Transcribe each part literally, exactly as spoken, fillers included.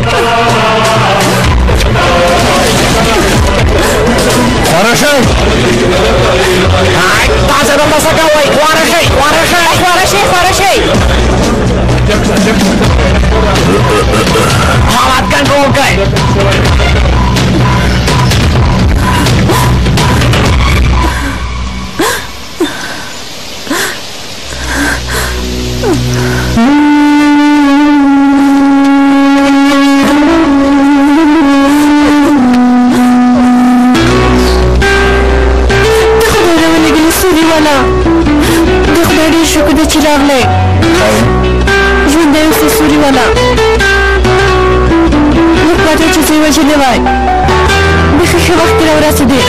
ورشي تعال بس قوي ورشي ورشي ورشي ورشي حالات كان اوكي چراغله جونده یوسف سوری والا مقباته چیزی وجه لوای بخیخ وقتی رو رسیده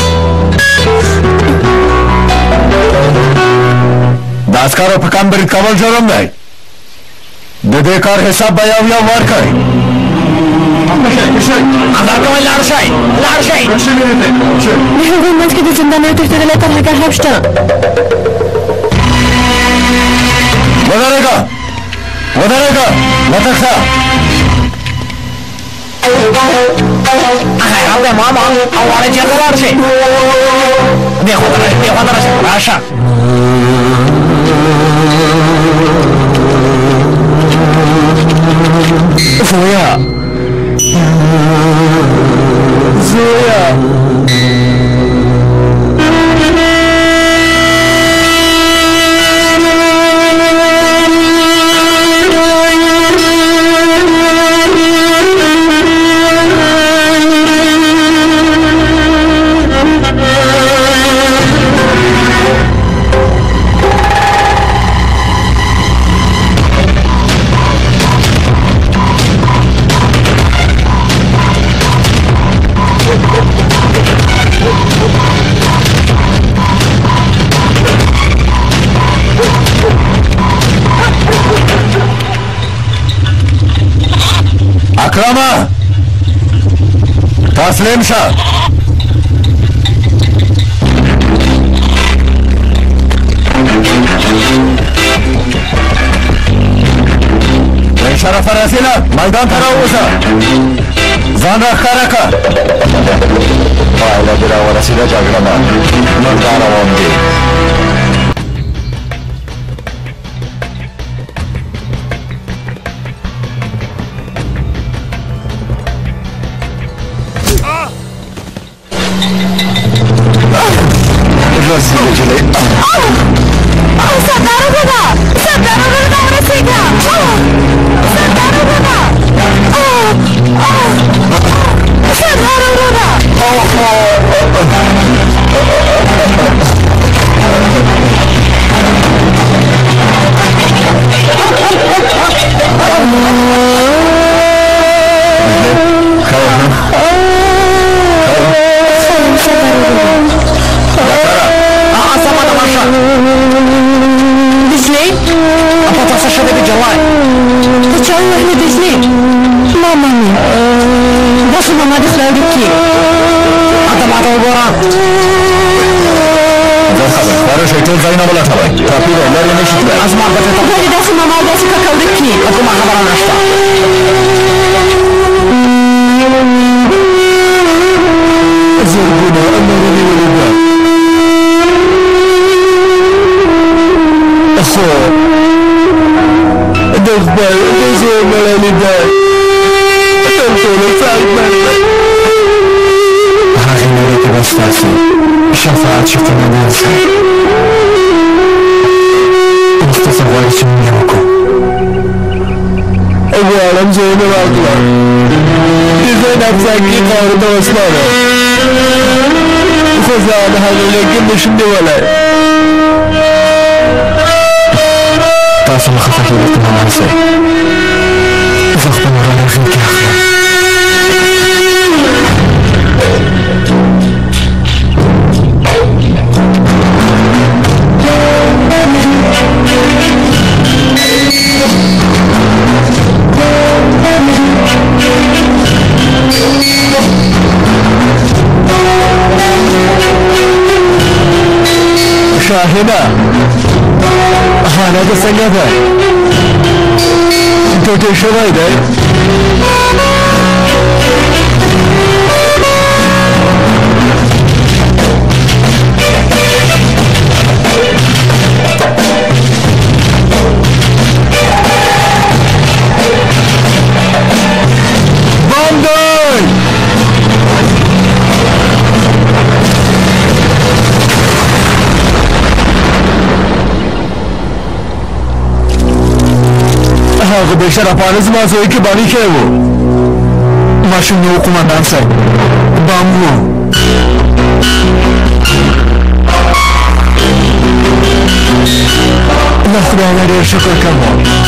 دستکارو پکن برید کامل جرم نهی دده کار حساب بیاو یا وار کاری بشه بشه اندر کامل لارشای لارشای بشه میرده بشه میهوگون منز که دو زندانه تشت دلتر هکر حبشتا ودارگا ودارگا نتختا اخي ربي ماما اول جرد لارشي بيخو درش بيخو درش باشا زويا زويا أكرمة تسليم شا شرف رسيلة ميدان تراوزا زان رخاركا فايلة برا ورسيلة جاگرما مردان وامدي رسيلة جلي سردارو بابا سردارو بابا رسيگا سردارو بابا سردارو بابا شفاعت شفنا ننسى مستثمر يسميكم أولا زين الأطلال زينب زكي قارد وصلانا فزاد هذا لكن شندي ولا تاسم خفك لكم ننسى فاختنا رانا فيك يا أخي شاهدة هذا سنجفة انتو تشوي ده بشرفانه زما زوی کې باندې کړی و ماشوم نو قومندان صاحب بام و الله خدای نه ډېر شکر کوم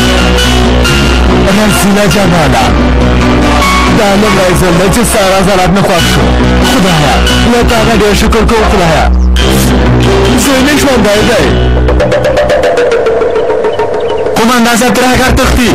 رسیله جماله دا لومړی ځل دی چې ستا رضالت مې خوښ شو خدایه له تا نه ډېر شکر کوم خدایه زوی مې ژوندی دی قومندان صاحب ترهګر تښتي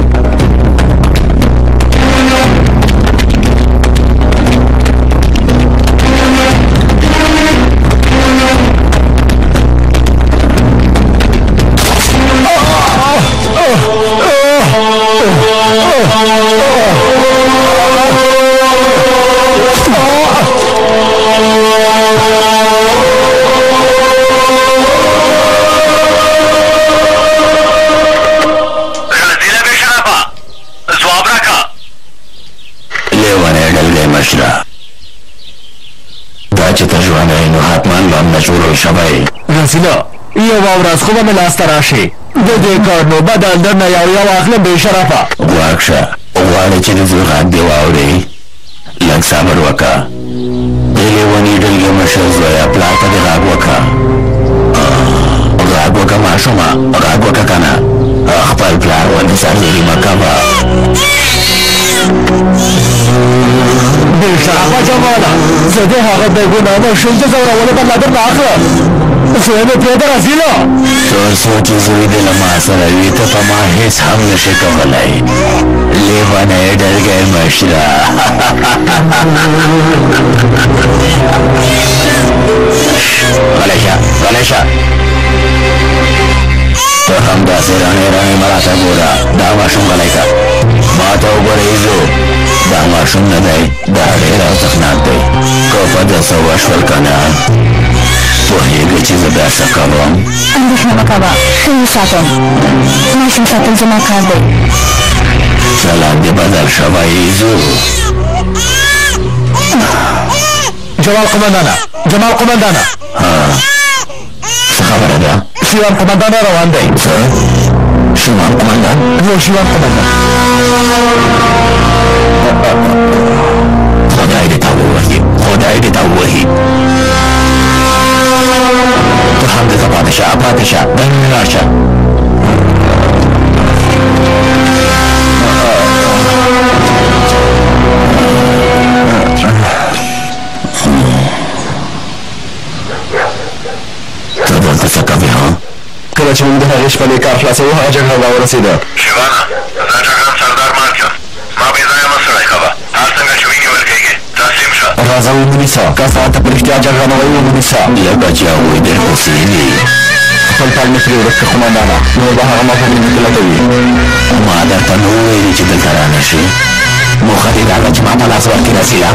رسیله یوه ورځ خو به مې لاسته راشي د دې کار نو بدل درنه یو یو اخلم بې شرفه غواړ شه غواړې چې د زوی غږ دې واورې لږ صبر وکړه د لیوني ډلګې مشر زویه پلار ته دې غږ وکړه غږ وکړه ماشومه غږ وکړه که نه خپل پلار ونې سرزوري مه کوه بېشرفه جماله زه د هغه بېګناه ماشوم ته ځورولو بدله درنه اخلم زوی مې پرېږده رسیله تر څو چې زوی دې له ما سره وي ته په ما هېڅ هم نشې کولی لیونی ډلګی مشره غلی شه غلی شه ته هم داسې رڼې رڼې مه راته ګوره دا ماشوم غلی که ما ته وګوره ایزو دا ماشوم نه دی دا ډېر ارزښتناک دی که په ده څه وشول که نه پوهېږې چې زه بیا څه کوم اندېښنه مه کوه ښه یې ساتم ماشوم ساتل زما کار دی چلند دې بدل شوی ایزو جمال قمندانه جمال قمندانه څه خبره ده شیوان قمندان را روان دی څه شیوان قمندان یو شیوان قمندان خدای دې تا ووهي خدای دې تا ووهي ته هم دلته پاتې شه پاتې شه دننه لاړ شه ته دلته څه کوې ها کله چې موږ د هغې شپنې کار خلاصوو هغه جګړه راورسېده شیوانه زه جګړن سردار مارچم زما بې ځایه مه ستړی کوه هر څنګه چې وینې ورکېږي تسلیم شه راځه ونیسه که ساعته په رښتیا جګړه نه وایي ونیسه لکه چې هغوی ډېر غوسې دي خپل پل مې پرېږده که قمندانه نور به هغه ما په مینه لټوي ما درته نه وویلې چې دلته رانه شي موخه دې دا ده چې ما ته لاس ورکړي رسیله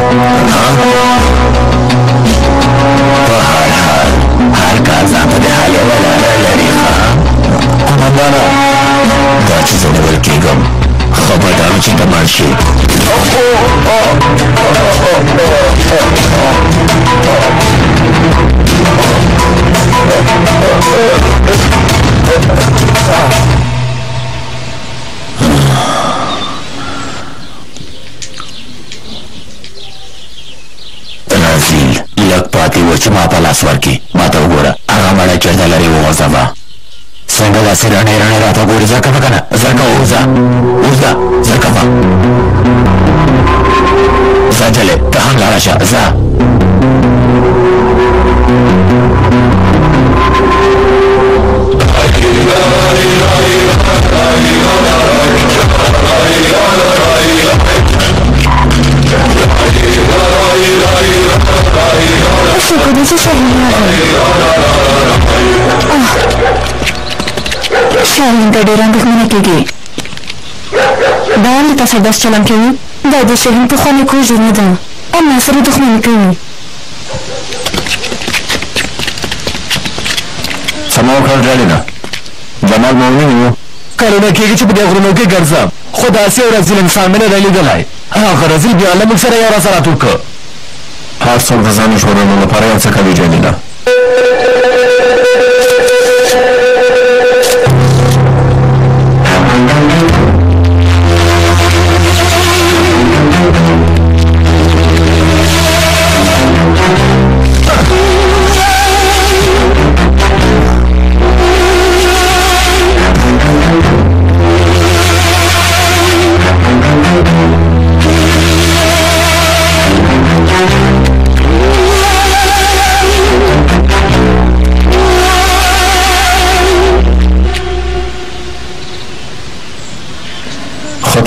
په هر حال هر کار ځان ته د حل یوه لاره لري ښه قمندانه دا چې زه نیول کېږم ښه به دا وي چې ته مړ شي رازیل لږ پاتې و چې ما ته لاس ورکړي ما ته وګوره هغه مړی چېرته لرې وغورځوه څنګه داسې رڼې رڼې راته ګورې زر کوه که نه زر کوه اوځه اوځه زر کوه ځه جلې ته هم لاړه شه ځه شکر دې چې شاهین راغی شاهین ته ډېره اندېښمنه کېږي دا ولې تا سره داسې چلند کوي دا د شاهین پخوانی کور نه ده او ما سره دښمني کوي سمه وکړه جالینه جمال مې ونیو کلونه کېږي چې په دې غرونو کې ګرځم خو داسې یو رزیل انسان مې نه دی لیدلی هغه رزیل بیا له موږ سره یو ورځ راتور کړه هر څوک د ځان ژغورلو لپاره یو څه کوي جلیله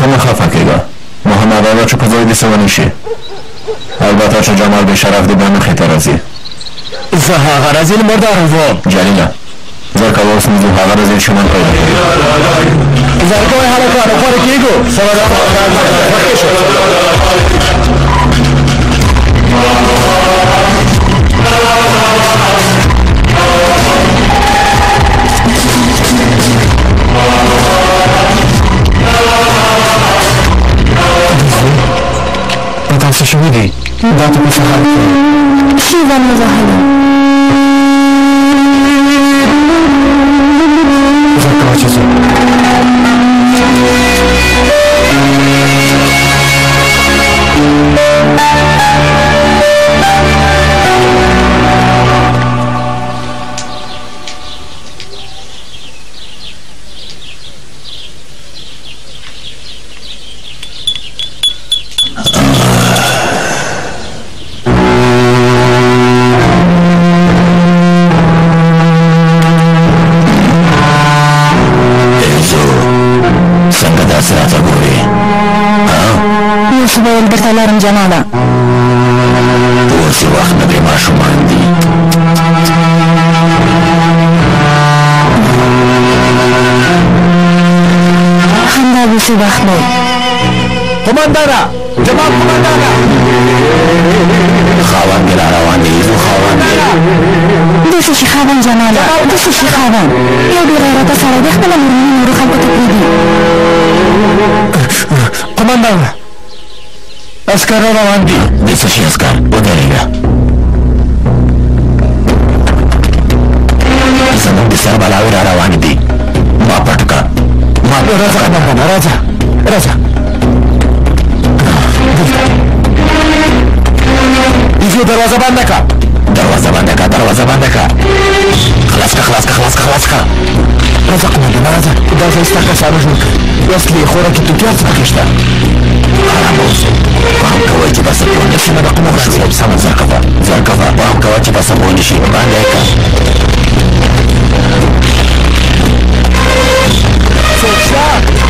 ته مه خفه کېږه محمد اغا چې په ځای دې څه ونه شي البته چې جمال بې شرف دې بیا مخې ته راځي زه هغه رزیل مردارم وم جلیله زر کوه اوس موږ هغه رزیل شمال پیدا کړي زر کوئ هلکانو غوره کېږو سمه ده مخکې شو په تاسو شوي دي دا ته په سهار کې شیوه مزاحله زر کوه چې ځو ویل درته لرم جماله اوس یې وخت نه دی ماشومان دي همدا اوس یې وخت دی قمندانه جمال قمندانه خاوند دې را روان دی زو خاوند دی د څه شي خاوند جماله د څه شي خاوند یو بې غیرته سړی دی خپله مېرمنې نورو خلکو ته پرېږدي قمندانه عسکر روان دي د څه شي عسکر ودرېږه زموږ د سر بلاوې را روانې دي ما پټ کړه ما راځه قمندانه راځه راځه ایزو دروازه بنده که دروازه بنده که دروازه بنده که خلاص که خلاص که خلاص که خلاص که راځه قمندانه راځه دا ځای ستا کسانو جوړ کړي وسلې خوراکي توکي هر څه پکې شته آرام اوسئ پام کوئ چې بس پوه نه شي سمه ده قمندان صاحب سمه زر کوه زر کوه پام کوه چې بس پوه نه شي باندې یې کړه څوک شته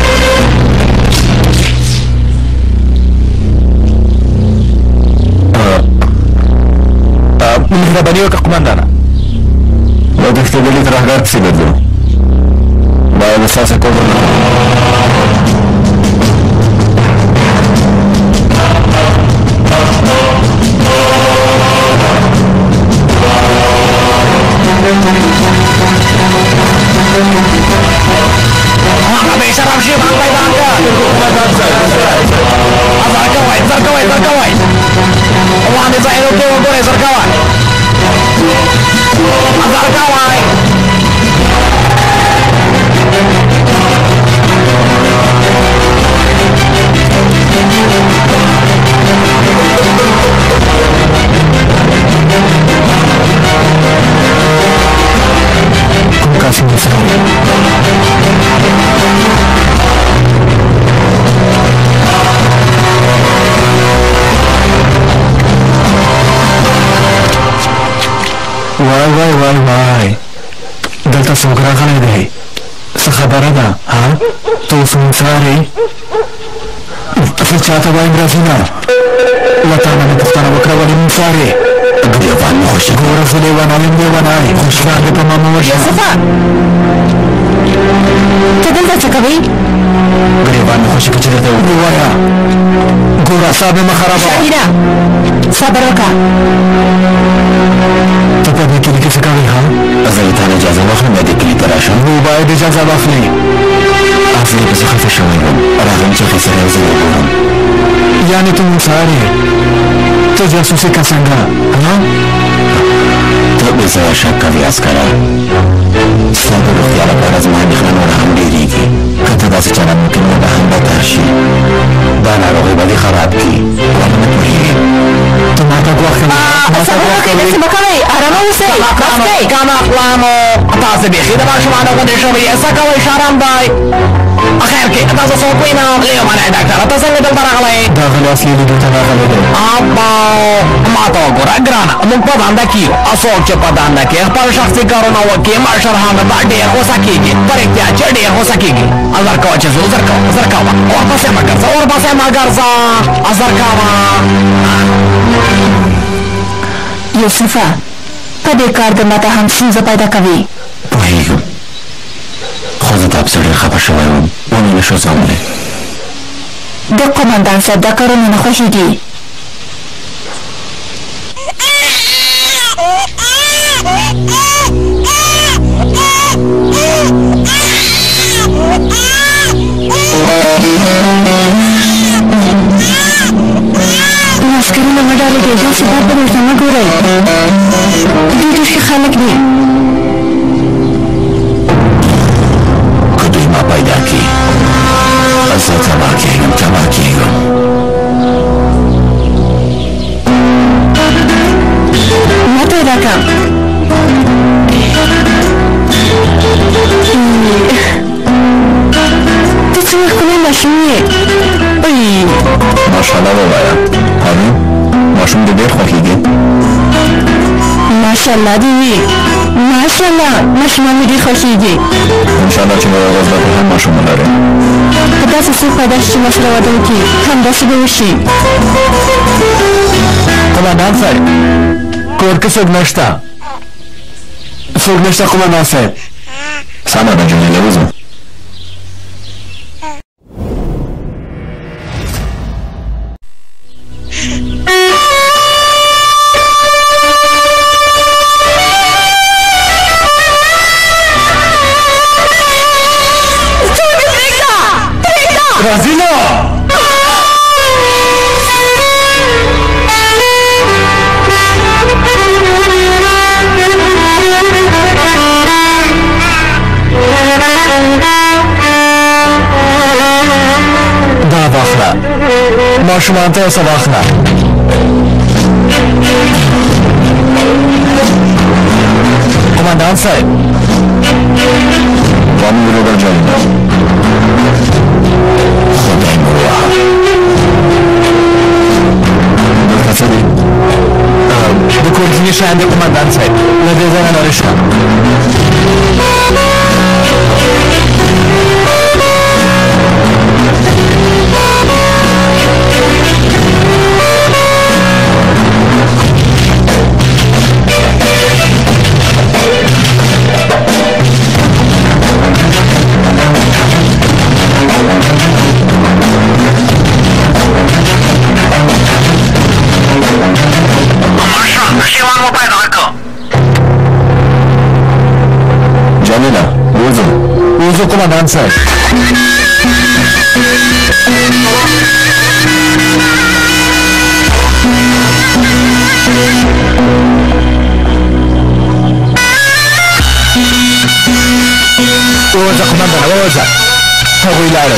مهرباني وکړه قمندانه دا د فتدلي ترهګر پسې ګرځو باید ستاسې کور نه هغه بې شرم شي بانک پیدا کړه زر کوئ زر کوئ زر کوئ وړاندې ځایونو کې وګورئ زر کوئ زر کوئ کوم کس مې سره وای وای وای وای دلته څوک راغلی دی څه خبره ده ها ته اوس موسار یې زه چاته وایم راځي نه له تا نه مې پوښتنه وکړه ولې موسار یې ګریوان مې خوشي ګوره زه لیونی یم لیونی خوشحال دې په ما مه وژنه یوسفه ته دلته څه کوې ګریوان مې خوشي که چې درته ووایه ګوره اعصاب مې مه خرابوه شاهینه صبر وکړه ته په دې کلي کې څه کوې ها زه له تا نه اجازه واخلم یا دې کلي ته راشم نو باید اجازه واخلې زه یې پسې خفه شوی وم راغلم چې هغې سره یو ځای وګورم یعنې ته موسار یې ته جاسوسي که څنګه ها ته بې ځایه شک کوې عسکره ستا د روغتیا لپاره زما اندېښنه نوره هم ډېرېږي که ته داسې چاره ممکن وه به هم بدتر شي دا ناروغي به دې خراب کړي ولې نه پوهېږې ته ما ته ګواښ کوې صبر وکړئ داسې مه کوئ ارامه اوسئ بس کوئ کم اقلامو تاسې بیخي د ماشومانو غوندې شوي څه کوئ شرم دی خیر کې تاسو څوک وینم لیونی ډاکټره ته څنګه دلته راغلی دا غلی اصلي لیدو ته راغلی دی ابا ما ته وګوره ګرانه موږ په دنده کې یو او څوک چې په دنده کې خپل شخصي کارونه وکړي مشر هم به ډېر غوسه کېږي په رښتیا چې ډېر غوسه کېږي ازر کوه چې زه زر کوه زر کوه ورپسې مه ګرځه ورپسې مه ګرځه ازر کوه یوسفه په دې کار د ماته هم ستونزه پیدا کوي پوهېږم خو زه دا پسې ډېر خفه شوی وم ونه نه شو زغملی د قومندان صاحب دا کارونه نه خوښېږي عسکرونه مه ډارېږئ داسې بد به ورته مه ګورئ دوی ډېر ښه خلک دي که دوی ما پیدا کړي زه تباه کېږم تباه کېږم ما پیدا کړم ته څومره ښکلی ماشوم یې ماشاءالله ووایه هارون ماشوم دې ډېر خوښېږي ماشاءالله دې وي ماشاءالله ماشومان مې ډېر خوښېږي انشاءالله چې به یوه ورځ به ته هم ماشوم ولرې که داسې څوک پیدا شي چې ما سره واده وکړي همداسې به وشي قومندان صاحب کور کې څوک نشته څوک نشته قومندان صاحب سمه ده جمیله وځو رازیلا دا واخله ماشومان ته یو څه واخله قومندان صاحب وامو بروبر جمیله خدای مو ووهه دلته څه دي د کورتیني شیان دی قومندان صاحب له دې ځایه لرې شه جمیله وځو وځو قومندان صاحب ووځه قومندانه ووځه هغوی لاړل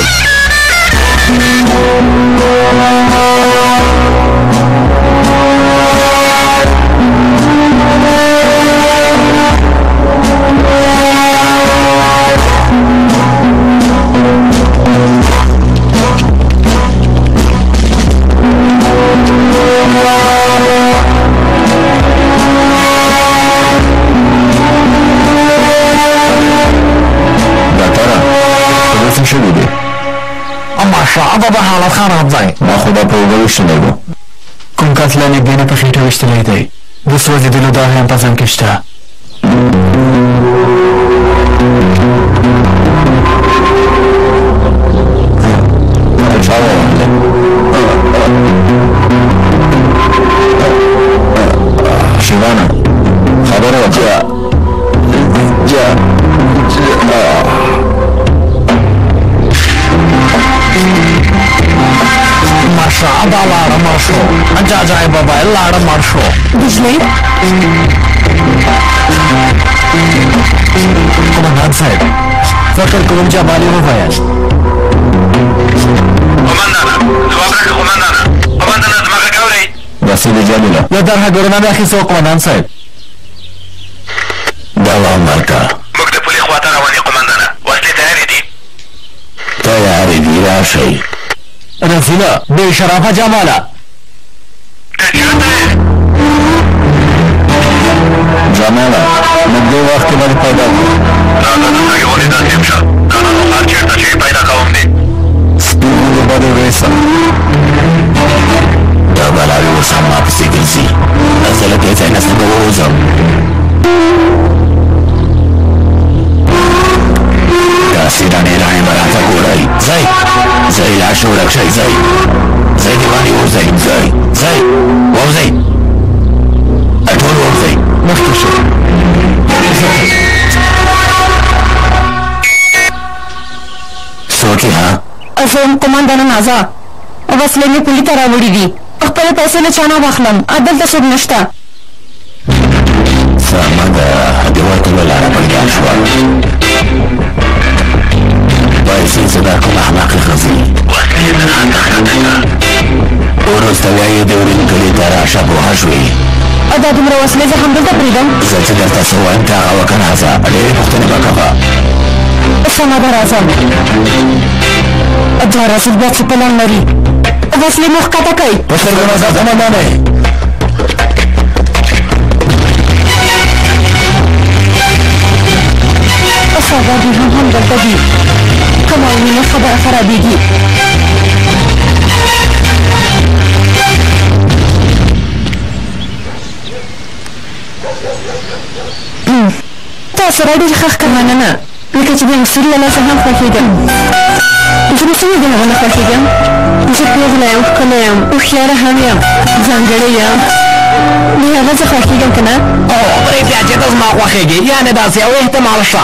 شوي دي ماشاءالله به حالت خراب دی ما خو دا په اوبه ویشتلی و کوم کس له نږدې نه په خېټه ویشتلی دی د سوځېدلو داغ هم په ځان کې شته چا ووهلې شیوانه خبره وکړه ماشاءالله لاړه مړ شو عجایب بابا لاړه مړ شو بجلی قومندان صاحب فکر کوم جمالي وویل قومندانه ځواب راکړه قومندانه قومندانه زما غږ اورئ داسې د جمیله یو درحه ګورنه مې اخیستو قومندان صاحب دوام ورکړه موږ د پولې خواته روان یو قومندانه وسلې تیارې دي تیارې دي راشئ رسوله بې شرافه جماله ته چېرته یې هزا وسلې مې پولي ته راوړي دي خپلې پیسې له چا نه واخلم دلته څوک نشته سمه ده د وتلو لاره پیدا شوه پیسې زه دا کوم احمقې ښځې وسلې د خطه خطه وروسته بیا یې د ورین کلي ته راشه پوهه شوې دا دومره وسلې زه همدلته پرېږدم زه چې درته څه وایم ته هغه وکړه هزه ډېرې پوښتنې به کوه سمه ده راځم دا رسول بیا څه پلان لري وسلې مو ښکته کوئ په سترګو نظر ته مه منئ سوداګر هم همدلته دي کومه وینه خبره خرابېږي تاسو را ډېر ښه ښکار مننه لکه چې د مسؤل له لاسه هم خوښېږم زه نو څنګه د هغه نه خوښېږم زه پېغله یم ښکلی یم هوښیاره هم یم ځانګړې یم د هغه زه خوښېږم که نه او پرېږدیا چې ته زما خوښېږي یعنې داسې یو احتمال شته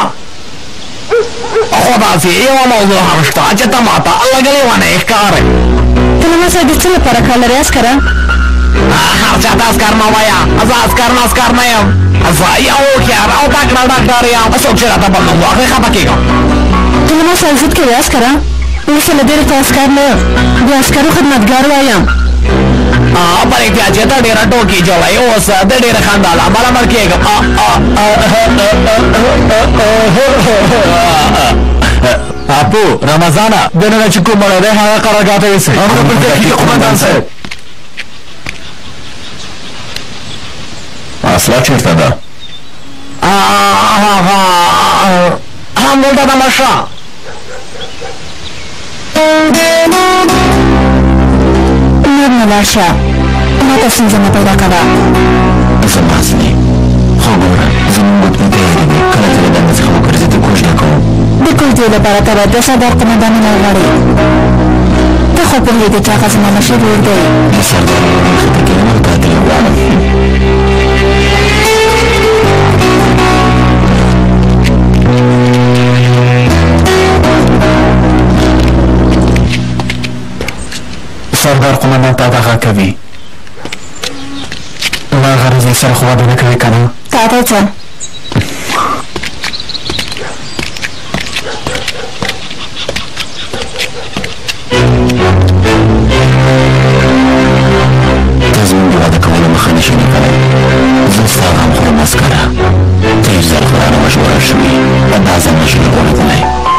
خو داسې یوه موضوع هم شته چې ته ما ته لږ لیونی ښکارې ته له ما سره د څه لپاره کار لرې اسکره هر چاته اسکر مه وایه زه اسکر نه اسکر نه یم زه یو هوښیار او تکړه ډاکټر یم څوک چې راته بل نوم واخلي خفه کېږم ته له ما سره ضد کوې اسکره اوس له ډېرې ته اسکر نه یم د عسکرو خدمتګار وایم پرېږدیا چې ته ډېره ټوکې جوړی اوس د ډېره خندا له امله مړ کېږم اپو رمضانه دننه چې کوم مړی دی هغه قرارګاه ته یوسئ امر پر تحقیق قمندان صاحب اصله چېرته ده همدلته ده مشره نور نه لاړ شه ما ته ستونزه مه پیدا کوه زما حسنې خو ګوره زموږ ګوتمې تیارې دي کله چې له دنده څخه وګرځې ته کوژده کوم د کوژدې لپاره ته باید د سردار قمندانونه وغواړې ته خو پوهېږې چې هغه زما مشر ورور دی د سردار خطه کېدم او تا ترې غواړم سردار قمندان تا دغه کوي له غرضې سره خو واده نه کوي که نه تا ته څه ته زموږ د واده کولو مخه نه شي نیولی زه ستا غم خورم عسکره ډېر ځل خو رانه مشوره شوي په دا ځل نه شي غوړېدلی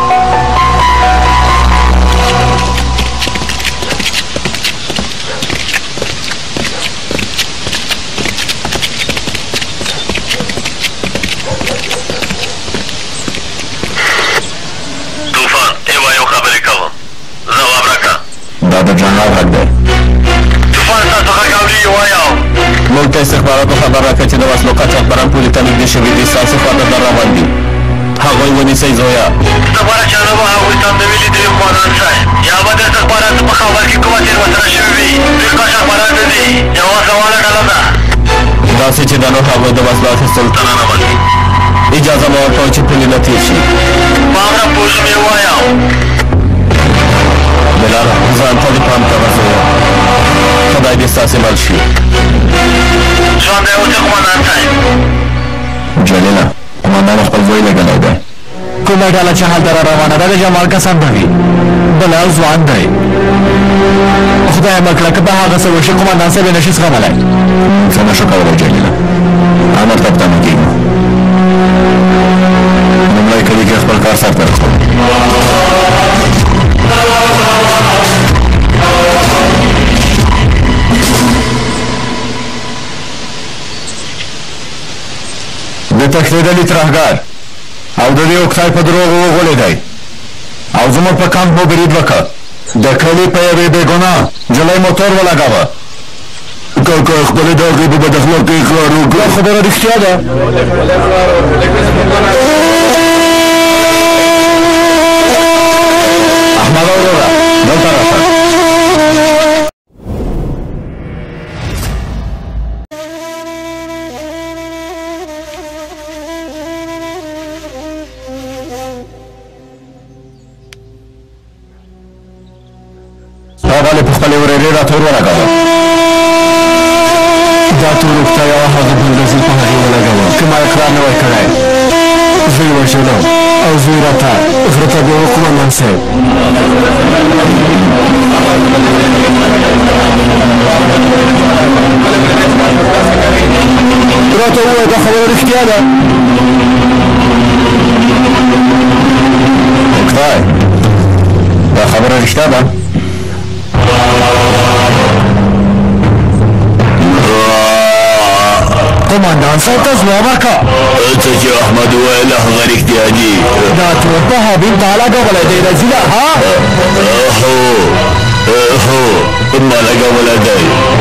موږ ته استخباراتو خبر راکړه چې د وسلو قاچاقبران پولې ته نږدې شوي دي ستاسې خواته در روان دي هغوی ونیسئ زویه دپاره چانه به هغوی ته نه ویلي دي قمندان صاحب یا به د استخباراتو په خبر کې کومه تېروتنه شوې وي دوی قاچاقبران نه دي یوه وسله ډله ده داسې چې دا نور هغوی د وسلو اخیستلو ته ننوځي اجازه مه ورکوه چې پولې نه تېر شي په هغه پوه شوم یې ووایم بلاله ځان ته دې پام کوه زویه خدای دې ستاسې مل شي ژوندی اوسې قمندان صاحب جلیله قمندان خپل زوی لګلی دی کومه ډله چې هلته را روانه ده د جمال کسان به وي بله ځوان دی خدای مه کړه که به هغه څه وشي قمندان صاحب یې نه شي زغملی څه نه شو کولی جلیله امر ته په تمه کېږو لومړی کلي کې خپل کار سرته رسوو د تښتېدلي ترهګر او د دې اوکتای په دروغو وغولی دی او زموږ په کمپ مو برید وکړه د کلي په یوې بېګناه نجلۍ موټر ولګاوه کاکا خپلې د هغې په بد اخلاقۍ اقرار وکړه خبره رښتیا ده احمد وروره دلته راشه تور ولګاوه دا تور وخته یوه هغه بلدوزر په هغې ولګاوه که ما اقرار نه وای کړی زه یې وژلم او زوی راته غره ته بیاوه قومندان صاحب راته ووایه دا خبره رښتیا ده خدای دا خبره رښتیا ده قومندان صاحب ته ځواب ورکړه څه چې احمد وویل هغه رښتیا دي دا تور په حبیب تا لګولی دی راځي ده ها هو هو ما لګولی دی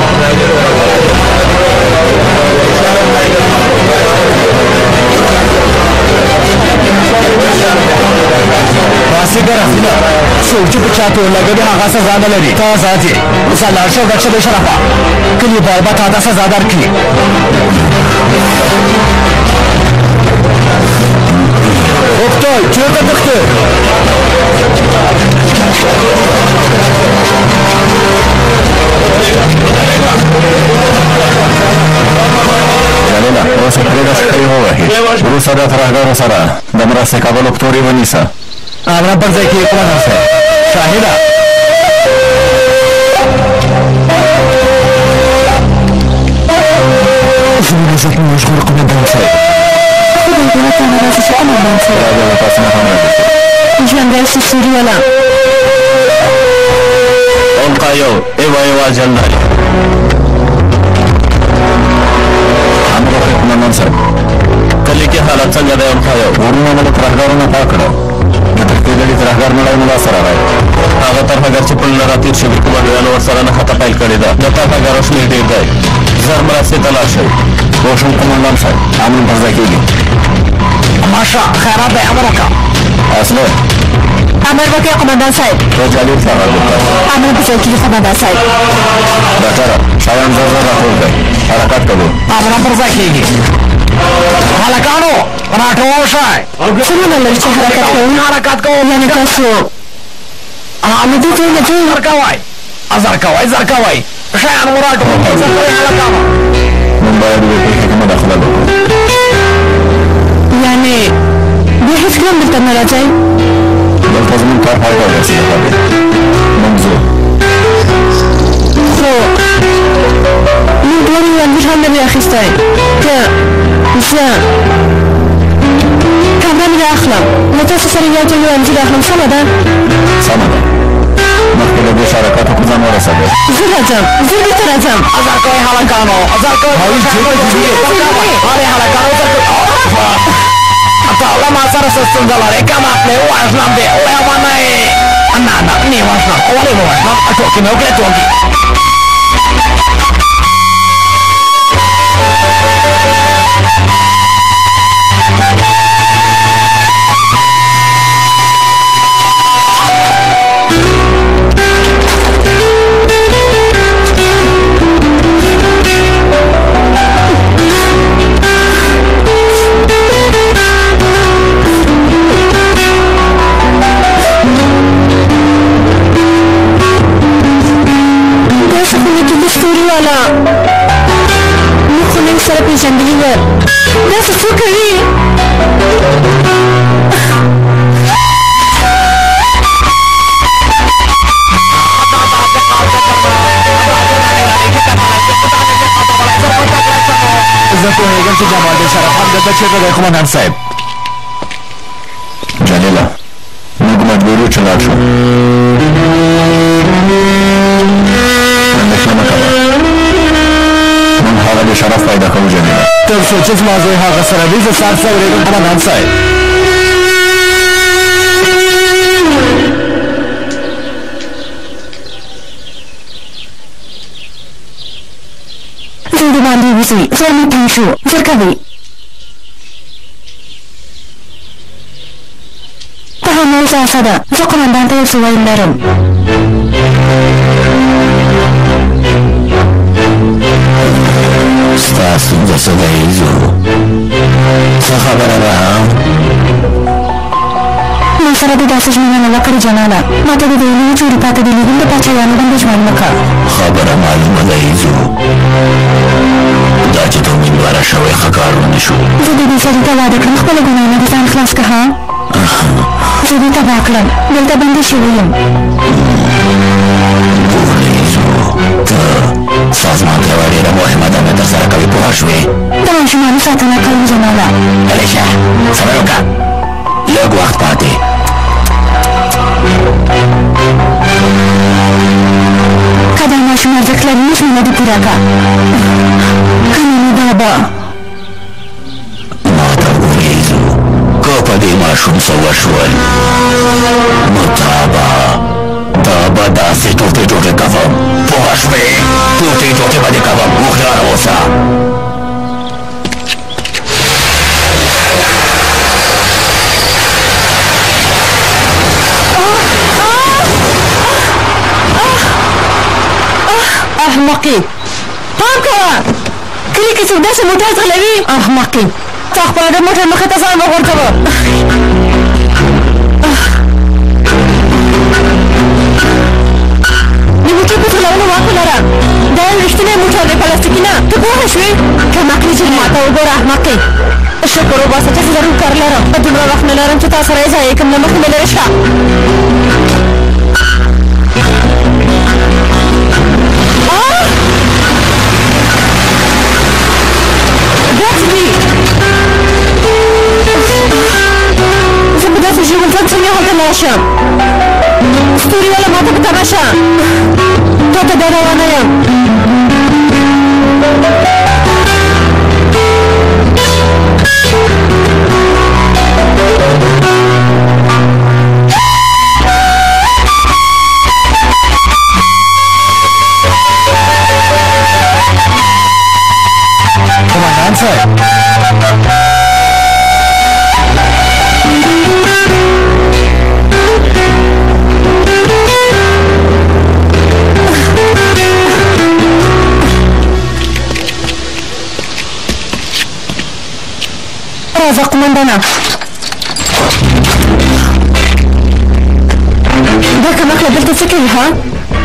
باسي ګره څوک چې په چا تور لګوي هغه سزا نه لري ته آزاد یې اوس لاړ شه ګډ شه بې شرفه کلي بار به تا ته سزا درکړي اوکتای چېرته تښتې جلیله اوس یې پرېږده چې یې ووهي وروسته د ترهګرو سره د مرستې کولو په تور یې ونیسه امران پر ځای کې یې قومندان صاحب شاهده زموږ عزت مو وژغور قومندان صاحب خدای دې ورته ناراضه شي قومندان صاحب راځه له تاسو نه هم راځي ژوندی شي سوریاله القایو ایوا ایوا جلدی امر وکړئ قومندان صاحب کلي کې حالت څنګه دی القایو ورونه مو له ترهګرو نه پاک کړه د تښتېدلي ترهګر نړۍ مو لاسته راغی هغه ترهګر چې پلونه راتېر شوي قومندانانو ورسره نښته پیل کړې ده د ترهګرو شمېر ډېر دی زر مرستې ته لاړ شئ پوه شوم قومندان صاحب امن پر ځای کېږي ماشه خیرات دی امر وکړه اصله امر وکړئ قومندان صاحب ته جالب ته غږ وکړه امر په ځای کېږي قومندان صاحب ډاکټره شیان زر زر راټول کړئ حرکت کوو امر پر ځای کېږي هلکانو راټول شئ څنګه لري چې حرکت کوو حرکت کوو یعنې تاسو له دې ځای نه ځئ زر کوئ زر کوئ زر کوئ شیان مو راټول کړئ زر کوئ هلکانو موږ باید دې پېښې کې مداخله وکړو یعنې بیا هېڅکله هم دلته نه راځئ دلته زموږ کار پای ته ورسېده دی موږ ځو خو موږ دواړو یو انځور هم نه دی اخیستی که زه کامره مې رااخلم له تاسو سره یو ځل یو انځور اخلم سمه ده سمه ده مخکې له دې شرکاتو په ځان ورسېدی زه راځم زه بېرته راځم زر کوئ هلکانو زر کوئ هلې هلکانو زر کوئ ته له ما سره څه ستونزه لرې که ما پرې ووژنم دې ویې منئ نه نه نه یې وژنم ولې ووژنم ټوکې مې وکړې ټوکې موږ خو نن سره پېژندلي وه داسې څه کوي زه پوهېږم چې جمال د شرف هم دلته چېرته دی قومندان صاحب جلیله موږ مجبور یو چې لاړ شو اندېښنه مه کوه موږ هغه د شرف پیدا کوو جلیله تر څو چې زما زوی هغه سره وي زه سهار څه اورېږم قومندان صاحب زه د باندې وځئ زر مې تنګ شو زر کوئ ته هم اوس اسه ده زه قومندان ته یو څه ویل لرم ستا ستونزه څه ده ایزو څه خبره ده ما سره د داسې ژمنه وکړه جلاله ما ته د ویلي چې اروپا ته د لیدون د پاچایانو غوندې ژوند وکړه خبره معلومه ده ایزو دا چې ته امیدواره شوی ښه کار ونه شو زه د دې سړي ته واده کړم خپله ګناه نه د ځان خلاص که ها زه دې تباه کړم دلته بندي شوی یم ګوره ایزو ته سازمان ته یوه ډېره مهمه دنده ترسره کوې پوه شوې د ماشومانو ساتنه کوم جلاله علیشه صبر وکړه لږ وخت پاتې که دا ماشوم ارزښت لري نو ژمنه دې پوره کړه که نه نو دا به ما ته وګورې ایزو که په دې ماشوم څه وشول نو تا به تا به داسې ټوټې ټوټې کوم پوه شوې ټوټې ټوټې به دې کوم هوښیاره اوسه احمقي پام کوه کلي کې څوک داسې موټر ځغلوي احمقي تا خپله د موټر مخې ته ځان وغورځوه د موټر په ځغلولو واک ولره دا یو رښتینی موټر دی پلاستیکي نه ته پوهه شوې کمقلي چې ما ته وګوره احمقي شکر وباسه چې زه ضرور کار لرم په دومره وخت نه لرم چې تا سره یې ځایې کړم له مخې مې لرې شه زه به داسې ژوند ځم څنګه هلته لاړ شم ستوري والا ما ته په تمه شه تا ته دا روانه یم Komandan صاحب راځه قومندانه دا کمقله دلته څه کوي ها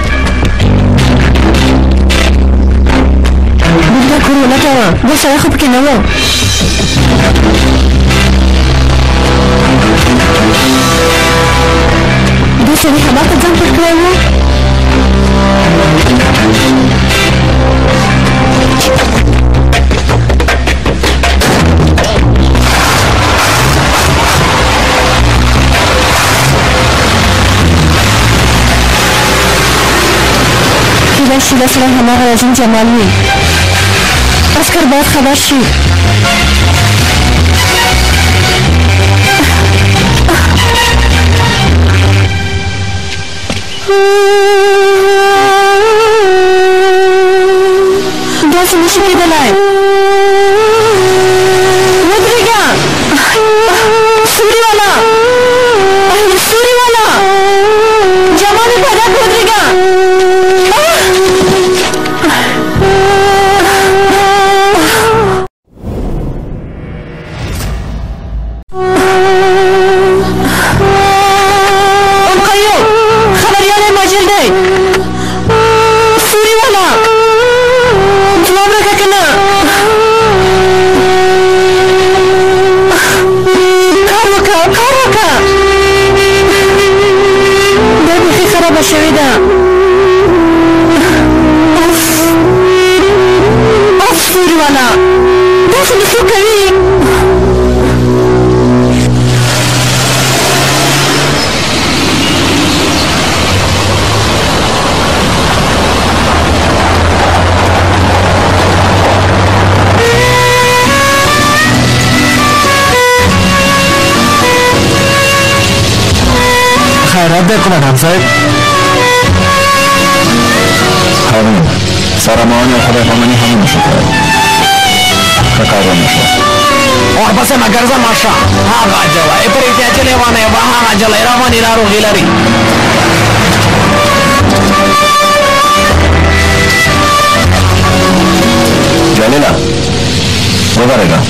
دلته کور ولټوه بل سړی خو پکې نه و دې سړي هماغه ځان پټ کړی و کیدای شي دا سړی هماغه رژیم جمال وي عسکر باید خبر شي داسې نشي کېدلی ودرېږه سوري والا سوري والا جامه مې پیدا کړه ودرېږه شوې ده اف سوري والا داسې نو څوک کوي خیرات دی قومندان صاحب همین سرمان یا خدای پامانی همین نشو کرد ښه کار ونه شو ورپسې مه ګرځه ماشه هغه جلۍ پرېږدې چې لیوانه یې به هغه جلۍ روانې ناروغي لري جلیله ودرېږه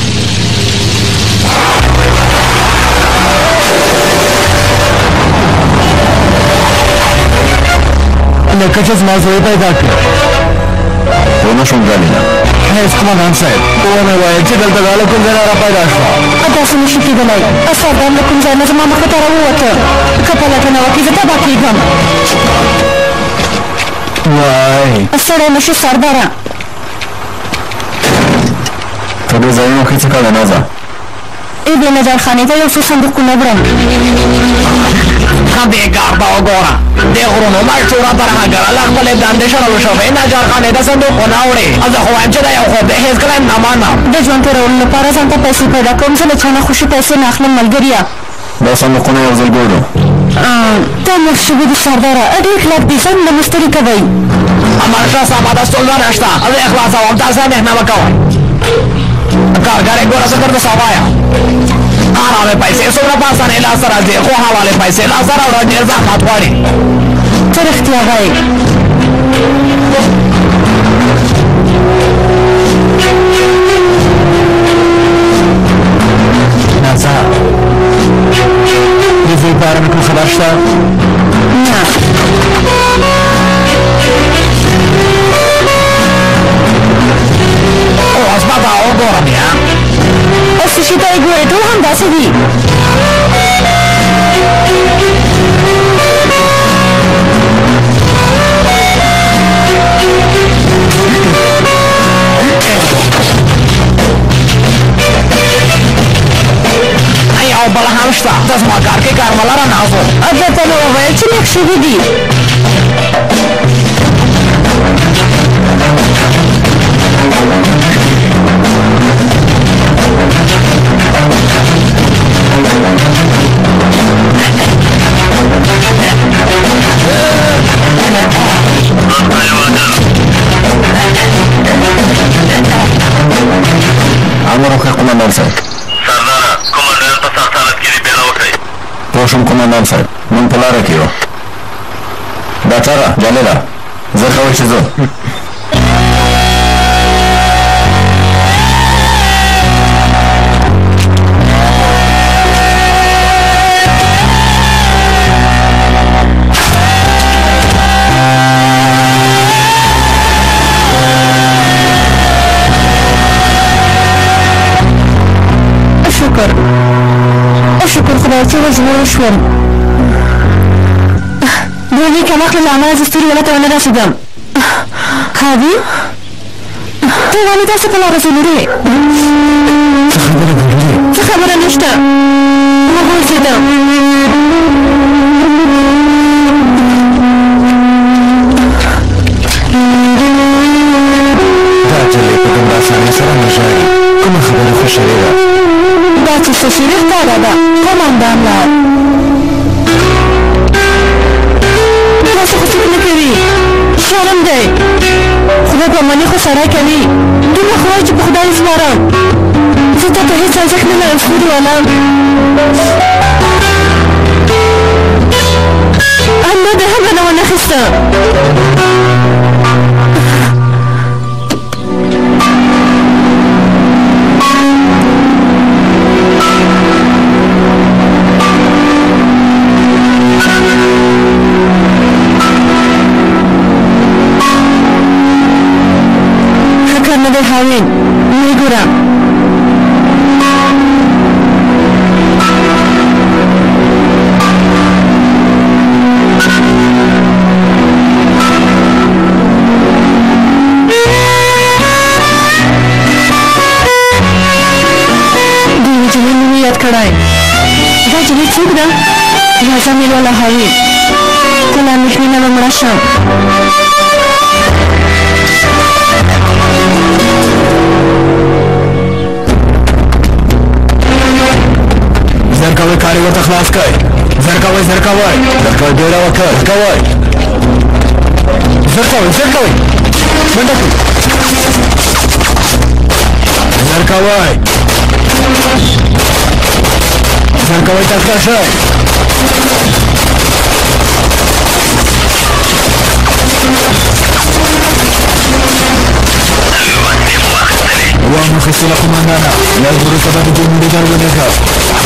لکه چې زما زوی پیدا کړ ونه شوم ګالینه هیڅ قومندان صاحب ومې ویل چې دلته دا له کوم ځای نه را پیدا شوه داسې نشي کېدلی سردار له کوم ځای نه زما مخې ته راووته که پلټنه وکړي زه تباه کېږم وای ستړی نه شو سرداره ته دې ځایونو کې څه کړی نه ځه ای دې نجارخانې ته یو څو صندوقونه وړم ښه دې کار ته وګوره دې غرونو مشهوره ترهګره له خپلې دندې شړل شوې نجارخانې ته صندوقونه وړي زه خو وایم چې دا یو خوب دی هېڅکله یې نه منم د ژوند تېرولو لپاره ځان ته پیسې پیدا کوم زه له چا نه خوشي پیسې نه اخلم ملګریه دا صندوقونه یو ځل ګورو دا مخ شوي دي سرداره ډېر کلک دي ځان نه مستري کوئ هماشه سبا د ستونزه نشته زه یې خلاصوم تاسو هم نه وکوئ کارګرې ګوره زه درته سبا یم آرامې پیسې څومره په اسانۍ لاسته راځي خو حوالې پیسې لاسته راوړه ډېر زحمت غواړي ته رښتیا وایې ناڅه د زوی په اړه مې کوم خبر شته نه اوس به دا وګورم یا اوس چې ته یې ګورې ټول همداسې دي یو بل هم شته د زما کار کې کارمله راناغو درته مې وویل چې لږ شوي دي امر وکړه قومندان صاحب سرداره قومندان په سخت حالت کې دي بیانه وکړئ پوه شوم قومندان صاحب موږ په لاره کې یو ډاکټره جلیله زر کوئ چې ځو شکر شکر خدای چې وژغورل شوم د هغې کمعقله له امله زه ستوري ولایت ته ونه رسېدم هادي ته ولې داسې په لاره ځولېدې څه خبره نشته وغورځېدم دا جلۍ په دومره اسانۍ سره نه ژاړي کومه خبره خوشحالي ده دا چې څه شېرې ښکاره ده قومندان لا داسې خو څوک نه کوي شرم دی خدای په مني خو سړی کوي دومره خو وایي چې په خدای سپارم زه تا ته هېڅ ارزښت نه لرم سپورې والا الله دې هم رانه ونخیسته هاوین میگورم دیوی جلی نمی یاد کڑای دا جلی څوک ده یازا میلوالا هاوین کلا مخنینه بمرشم زر کوئ کاري ورته خلاص کړئ زر کوئ زر کوئ زر کوئ ډېره وکړه زر کوئ زر کوئ زر کوئ منډه کړئ زر کوئ زر کوئ تکړه شئ وام اخیستله قومندانه لږ وروسته به د دوی مډیګر ولېږه